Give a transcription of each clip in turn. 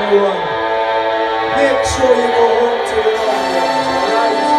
everyone. Make sure you go home to the loved ones, alright?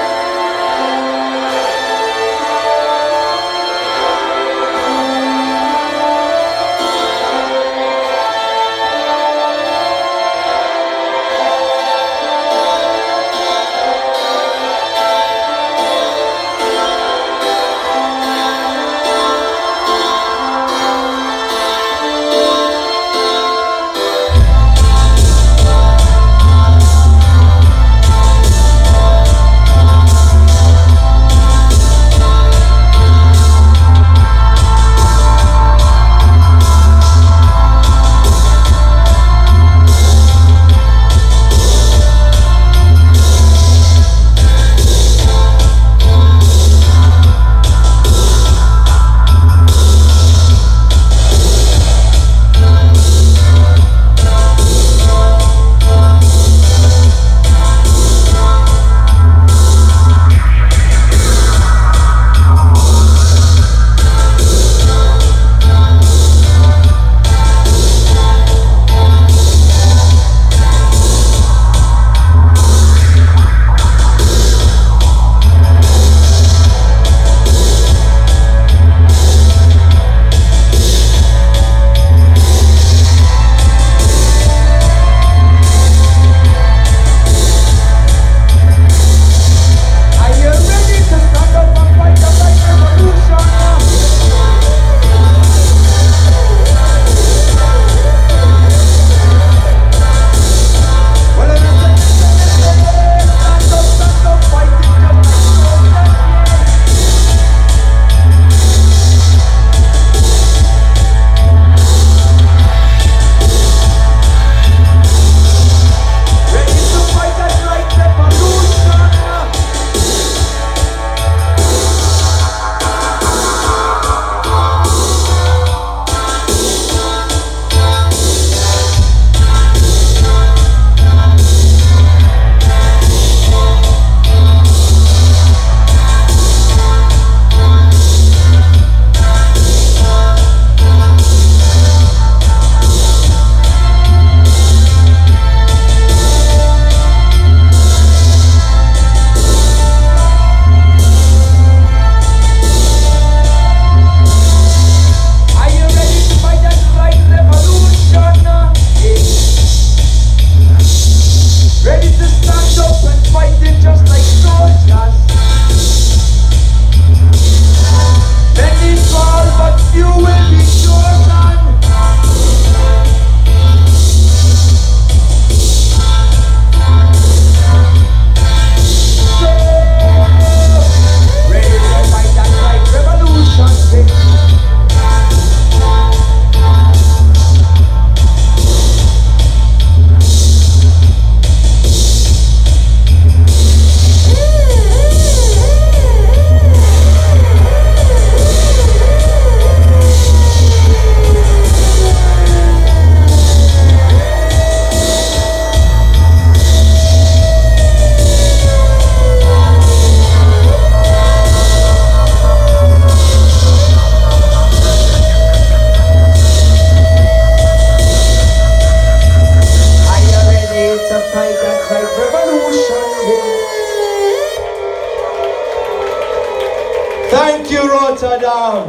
Thank you, Rotterdam.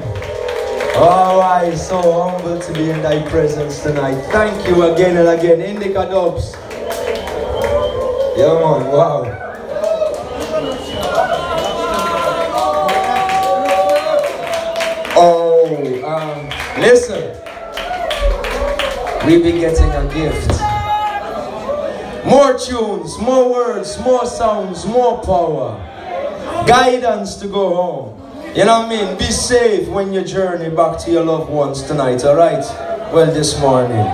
Oh, I'm so humbled to be in thy presence tonight. Thank you again and again. Indica Dubs. Yeah, man, wow. Oh, listen. We've been getting a gift. More tunes, more words, more sounds, more power. Guidance to go home. You know what I mean? Be safe when you journey back to your loved ones tonight, alright? Well, this morning.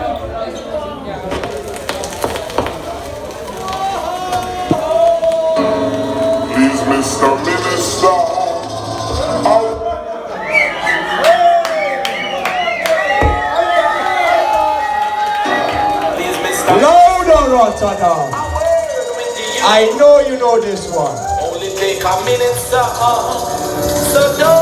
Please, Mr. Minister. Louder, Rotterdam. I know you know this one. Only take a minute, sir. So don't